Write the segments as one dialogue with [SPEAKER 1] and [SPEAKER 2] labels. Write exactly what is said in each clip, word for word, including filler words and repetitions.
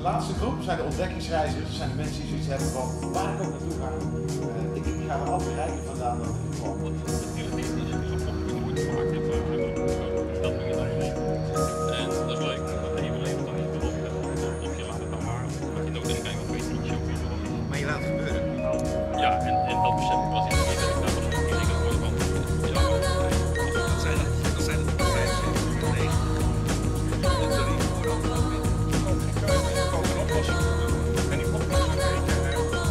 [SPEAKER 1] laatste groep zijn de ontdekkingsreizigers. Dat zijn de mensen die zoiets hebben van waar ik ook naartoe ga. Uh, ik, ik ga er altijd rijker vandaan dan ik kwam.
[SPEAKER 2] Dat is een rapport dat je nooit gemaakt hebt. Dat doe je dan alleen. En dat is leuk. Dat even leven dat je wil opgeven. Of je laat het dan maar. Dat je nog denkt, kijk, wat weet je niet, show.
[SPEAKER 3] Maar je laat het gebeuren.
[SPEAKER 2] Ja, en, en dat besef ik was in het idee dat ik daar was ook niet geworden van. Ja,
[SPEAKER 3] dat zijn het. Dat zijn het. Dat zijn het. Nee. Dat is niet voor dat moment. Ik kan een oplossing doen. En die oplossing weet je.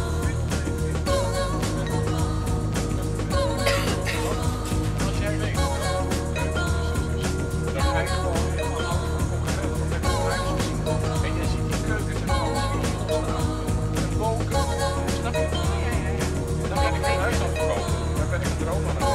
[SPEAKER 3] Als jij weet, dan ga je gewoon helemaal af van concurrenten met een huis zien. En je ziet die keukens en alles ontstaan. Een wolken. Snap je? Dan ben ik een huis aan het verkopen. Dan ben ik een droom aan het